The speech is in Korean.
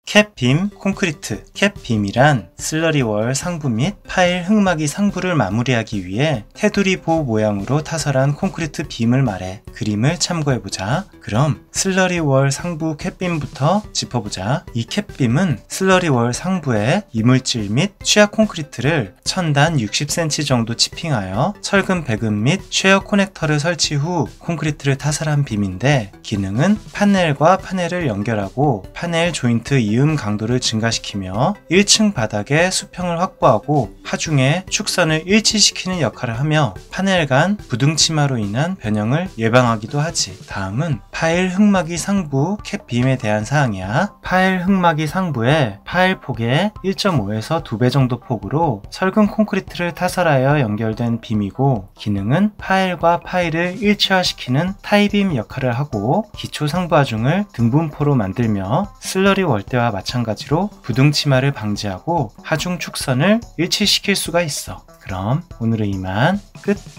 캡빔 콘크리트. 캡빔이란 슬러리월 상부 및 파일 흙막이 상부를 마무리하기 위해 테두리 보 모양으로 타설한 콘크리트 빔을 말해. 그림을 참고해보자. 그럼 슬러리월 상부 캡빔부터 짚어보자. 이 캡빔은 슬러리월 상부에 이물질 및 취약 콘크리트를 천단 60cm 정도 치핑하여 철근 배근 및 쉐어 커넥터를 설치 후 콘크리트를 타설한 빔인데, 기능은 파넬과 파넬을 연결하고 파넬 조인트 이음 강도를 증가시키며 1층 바닥의 수평을 확보하고 하중에 축선을 일치시키는 역할을 하며 파넬 간 부등치마로 인한 변형을 예방하기도 하지. 다음은 파일 흙막이 상부 캡빔에 대한 사항이야. 파일 흙막이 상부에 파일 폭의 1.5에서 2배 정도 폭으로 철근 콘크리트를 타설하여 연결된 빔이고, 기능은 파일과 파일을 일체화시키는 타이빔 역할을 하고 기초 상부 하중을 등분포로 만들며 슬러리 월대와 마찬가지로 부등치마를 방지하고 하중 축선을 일치시킬 수가 있어. 그럼 오늘은 이만 끝.